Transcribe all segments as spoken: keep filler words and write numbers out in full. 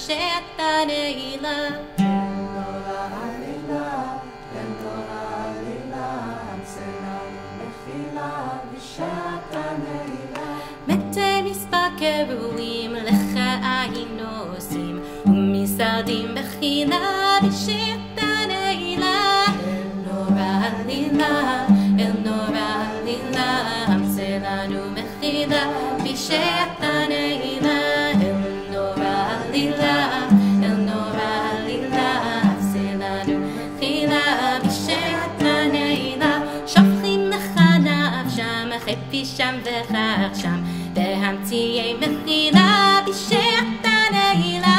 בשעתה נעילה. מתי מספר קרואים לך היינו עושים ומסעדים בחילה בשעתה נעילה. אל נורא עלילה, אל נורא עלילה, המצא לנו מחילה בשעתה נעילה. אל נורא עלילה, אל נורא עלילה, המצא לנו מחילה בשעתה נעילה. שופכים לך נפשם, חפי שם וכך שם, והמציאי מחילה בשעתה נעילה.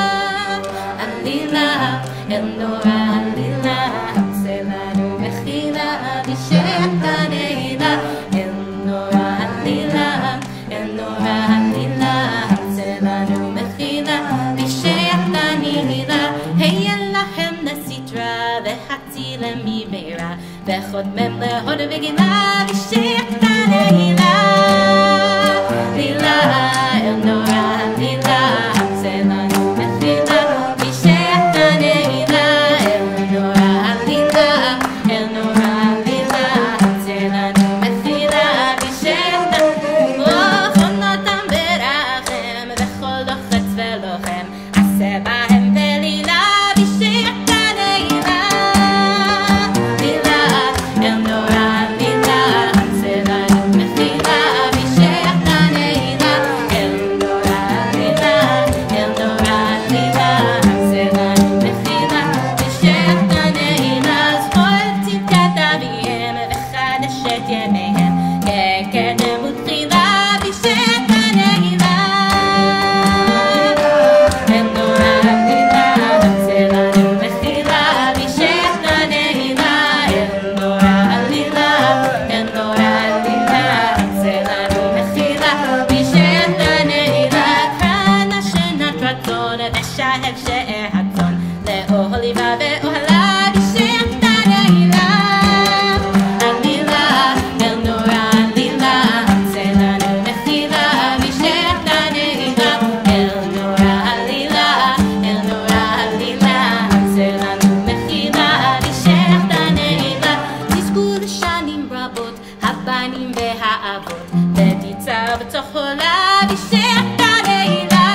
עלילה, אל נורא עלילה, המצא לנו מחילה בשעתה נעילה. אל נורא עלילה, אל נורא עלילה, המצא לנו מחילה בשעתה נעילה. היה להם לסדרה והצילם ממהרה, וחודמם להוד וגילה בשעתה נעילה. לילה, אל נורא עלילה, המצא לנו מחילה בשעתה נעילה. אל נורא עלילה, אל נורא עלילה, המצא לנו מחילה בשעתה נעילה. חונותם ברחם וכל לוחץ ולוחם, עשה בהם בלילה בשעתה נעילה. לילה, אל נורא עלילה, המצא לנו מחילה בשעתה נעילה. אל נורא עלילה, אל נורא עלילה, המצא לנו מחילה בשעתה נעילה. זכור צדקת אביהם וחדש את ימיהם, כקדם ותחילה בשעתה נעילה. אל נורא עלילה, המצא לנו מחילה בשעתה נעילה. אל נורא עלילה, אל נורא עלילה, המצא לנו מחילה בשעתה נעילה. כאן השנת רצון ושאהב שאר הצאן, לאוהליבה ואוהלה בשעתה נעילה. עלילה, אל נורא עלילה, המצא לנו מחילה בשעתה נעילה. אל נורא עלילה, אל נורא עלילה, המצא לנו מחילה בשעתה נעילה. תזכו לשנים רבות הבנים והאבות, ותיצר בתוך עולה בשעתה נעילה.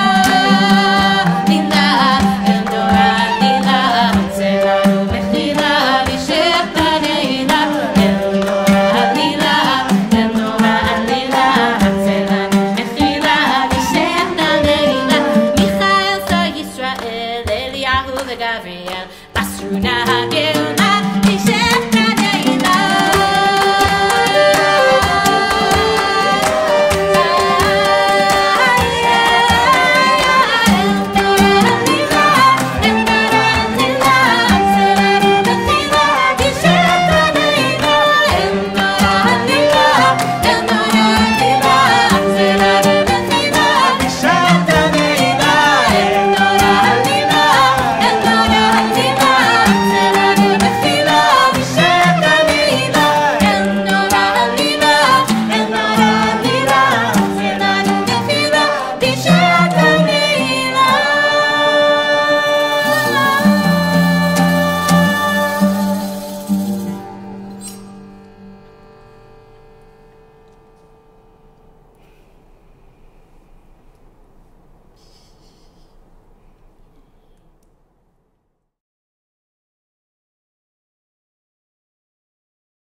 לילה, אל נורא עלילה, המצא לנו מחילה בשעתה נעילה. אל נורא עלילה, אל נורא עלילה, המצא לנו מחילה בשעתה נעילה. מיכאל, שר ישראל, אליהו וגבריאל, מסרו נהגי